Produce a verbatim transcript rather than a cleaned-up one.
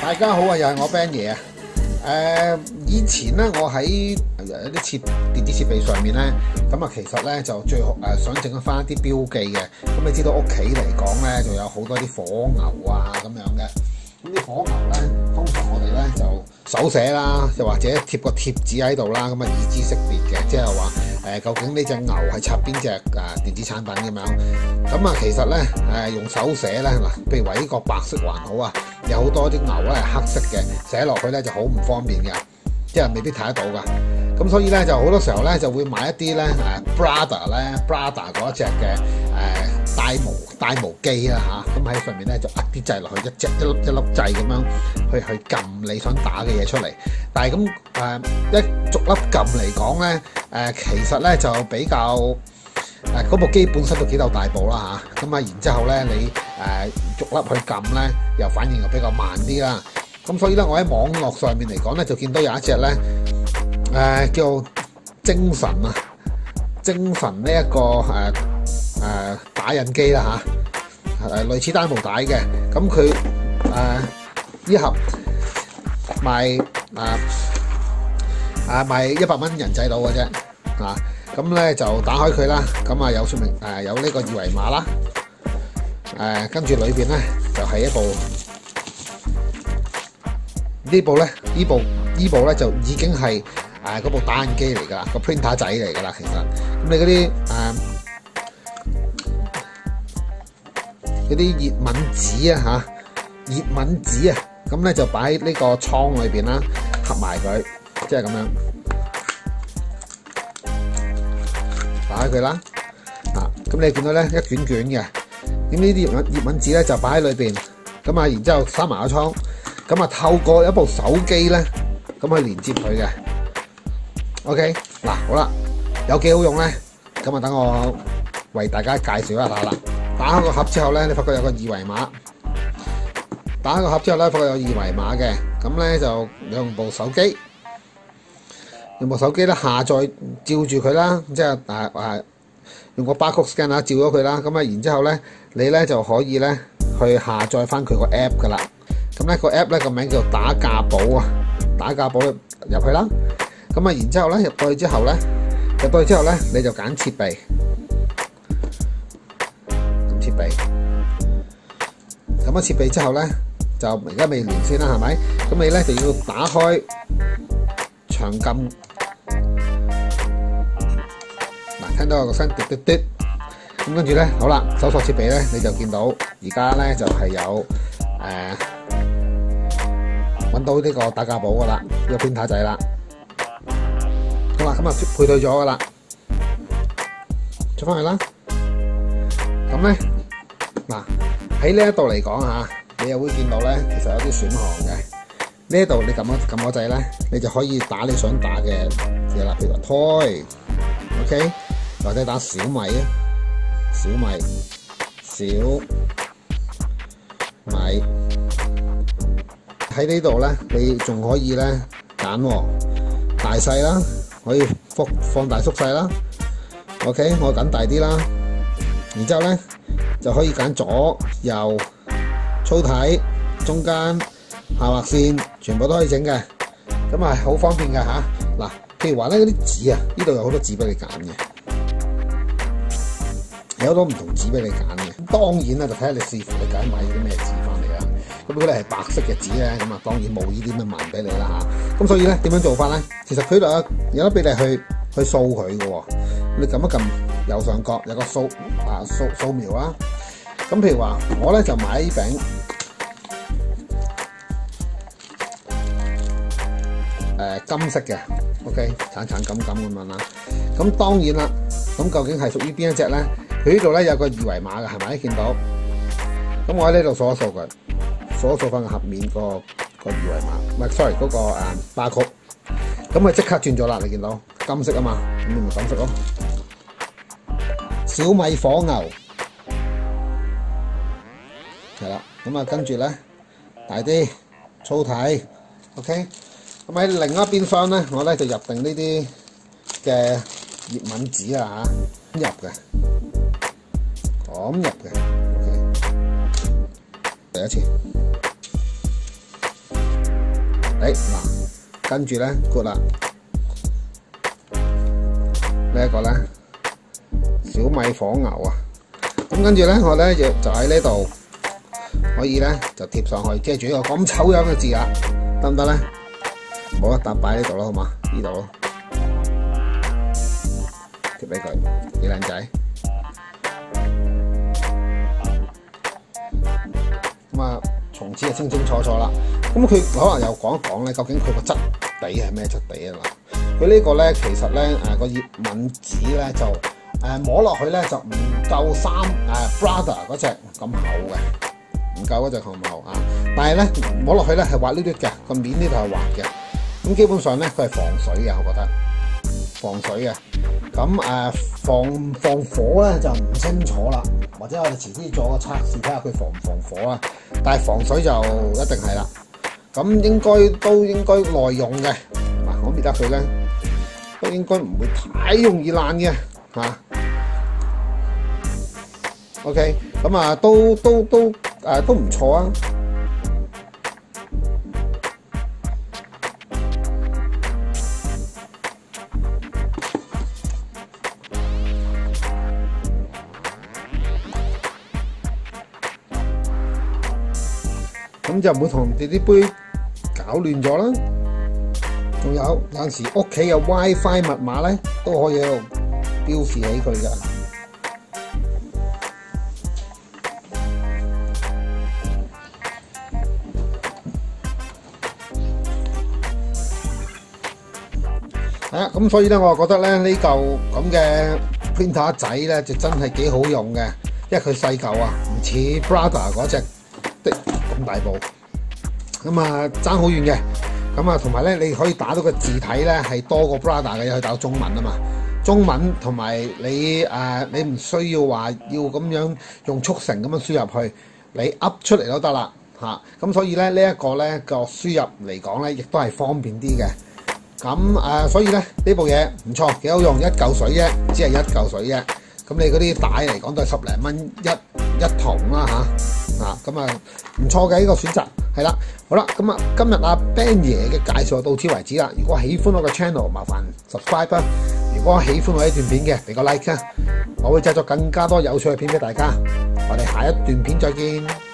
大家好啊，又係我 Ben 爺啊！誒、呃，以前咧，我喺一啲設電子設備上面咧，咁啊，其實咧就最好誒、呃、想整翻一啲標記嘅。咁你知道屋企嚟講咧，就有好多啲火牛啊咁樣嘅。咁啲火牛咧，通常我哋咧就手寫啦，又或者貼個貼紙喺度啦，咁啊易知識別嘅，即係話誒究竟呢隻牛係插邊隻誒電子產品咁樣。咁啊，其實咧誒、呃、用手寫咧嗱，譬如話呢個白色還好啊，有好多啲牛咧係黑色嘅，寫落去咧就好唔方便嘅，即係未必睇得到噶。咁所以咧就好多時候咧就會買一啲咧誒 Brother 咧 Brother 嗰隻嘅誒帶毛帶毛機啦嚇，咁喺上面咧就壓啲掣落去，一隻一粒一粒掣咁樣去去撳你想打嘅嘢出嚟。但係咁誒一逐粒撳嚟講咧誒，其實咧就比較誒嗰部機本身都幾夠大部啦嚇，咁啊然之後咧你誒逐粒去撳咧又反應又比較慢啲啦。咁所以咧我喺網絡上面嚟講咧就見到有一隻咧。誒、呃、叫精神啊，精神呢、這、一個誒誒、呃、打印機啦嚇，誒、啊、類似單毛帶嘅，咁佢誒呢盒賣啊啊賣一百蚊人仔到嘅啫，啊咁咧就打開佢啦，咁啊有說明誒、呃、有呢個二維碼啦，誒跟住裏邊咧就係、是、一部呢部咧呢部呢部咧就已經係。誒嗰部打印機嚟㗎啦，個 printer 仔嚟㗎啦，其實咁你嗰啲誒嗰啲熱敏紙啊嚇，熱敏紙啊，咁咧就擺喺呢個倉裏邊啦，合埋佢，即係咁樣打開佢啦。啊，咁你見到咧一卷卷嘅，咁呢啲熱敏熱敏紙咧就擺喺裏邊，咁啊然之後閂埋個倉，咁啊透過一部手機咧，咁去連接佢嘅。OK， 嗱好啦，有幾好用咧？咁啊，等我為大家介紹一下啦。打開個盒之後咧，你發覺有個二維碼。打開個盒之後咧，發覺有二維碼嘅，咁咧就用部手機，用部手機咧下載照住佢啦，即係誒誒用個 barcode scan 啊照咗佢啦，咁啊然之後咧你咧就可以咧去下載翻佢個 app 噶啦。咁咧個 app 咧個名叫打架寶啊，打架寶入去啦。咁啊，然之後咧入到去之後咧，入到去之後咧，你就揀設備，咁設備，咁啊設備之後咧，就而家未連先啦，係咪？咁你咧就要打開長撳，嗱，聽到有個聲嘟嘟嘟，咁跟住咧，好啦，搜索設備咧，你就見到而家咧就係有誒揾到呢個打架寶噶啦，呢個printer仔啦。好啦，咁啊配對咗噶啦，出翻去啦。咁咧嗱喺呢一度嚟講嚇，你又會見到咧，其實有啲選項嘅。呢一度你撳一撳個掣咧，你就可以打你想打嘅嘢啦，譬如話 toy，OK， 或者打小米啊，小米，小米。喺呢度咧，你仲可以咧揀大細啦。可以放放大縮細啦 ，OK， 我揀大啲啦，然之後咧就可以揀左右粗體中間下劃線，全部都可以整嘅，咁啊好方便嘅吓。嗱，譬如話咧嗰啲紙啊，呢度有好多紙俾你揀嘅，有好多唔同紙俾你揀嘅。當然啦，就睇下你視乎你揀買啲咩紙翻嚟啦。咁如果你係白色嘅紙咧，咁啊當然冇呢啲咁嘅紋俾你啦嚇。咁所以咧點樣做法咧？其實佢度有有得俾你去去掃佢嘅喎。你撳一撳右上角有個掃啊掃掃描啦。咁譬如話我咧就買呢餅誒、呃、金色嘅 ，OK， 橙橙金金咁樣啦。咁當然啦，咁究竟係屬於邊一隻咧？佢呢度咧有個二維碼嘅，係咪？見到？咁我喺呢度掃一掃佢。掃一掃翻個盒面個個二維碼，唔係 sorry 嗰個誒巴曲，咁佢即刻轉咗啦，你見到金色啊嘛，咁你咪金色咯。小米火牛係啦，咁啊跟住咧大啲粗體 ，OK，咁喺另一邊廂咧，我咧就入定呢啲嘅熱敏紙啊嚇，入嘅，咁入嘅 ，OK， 第一次。 誒嗱，跟住咧 good 啦，呢一個咧小米火牛啊，咁跟住咧我咧就就喺呢度可以咧就貼上去，遮住呢個咁醜樣嘅字啦，得唔得咧？冇一笪擺喺呢度咯，好嘛？呢度咯，貼俾佢，幾靚仔。咁啊，從此就清清楚楚啦。咁佢可能又講一講咧，究竟佢個質地係咩質地啊嘛？佢呢個咧其實咧誒個葉問紙咧就誒、呃、摸落去咧就唔夠三誒、呃、Brother 嗰隻咁厚嘅，唔夠嗰隻咁厚啊。但係咧摸落去咧係滑溜溜嘅，個面呢度係滑嘅。咁基本上咧佢係防水嘅，我覺得防水嘅。咁誒、呃、防防火咧就唔清楚啦，或者我哋遲啲做個測試睇下佢防唔防火啦。但係防水就一定係啦。咁應該都應該耐用嘅。嗱，我搣得佢咧都應該唔會太容易爛嘅嚇、啊。OK， 咁啊都都都誒、啊、都唔錯啊。咁就唔會同你啲杯搞亂咗啦。仲有有陣時屋企嘅 WiFi 密碼咧，都可以喺度標示起佢㗎。係啊，咁所以咧，我覺得咧呢嚿咁嘅 printer 仔咧，就真係幾好用嘅，因為佢細嚿啊，唔似 Brother 嗰隻的咁大部，咁啊爭好遠嘅。咁啊，同埋咧，你可以打到個字體咧係多過 Brother 嘅，因為打到中文啊嘛。中文同埋你誒、呃，你唔需要話要咁樣用速成咁樣輸入去，你噏出嚟都得啦嚇。咁所以咧，這個、呢一個咧個輸入嚟講咧，亦都係方便啲嘅。咁誒、呃，所以咧呢部嘢唔錯，幾好用，一嚿水啫，只係一嚿水啫。咁你嗰啲帶嚟講都係十零蚊一一筒啦嚇，啊咁啊唔錯嘅呢個選擇，係啦，好啦，咁啊今日阿 Ben 爺嘅介紹到此為止啦。如果喜歡我嘅 channel， 麻煩 subscribe 啦。如果喜歡我呢段片嘅，俾個 like 啊，我會製作更加多有趣嘅片俾大家。我哋下一段片再見。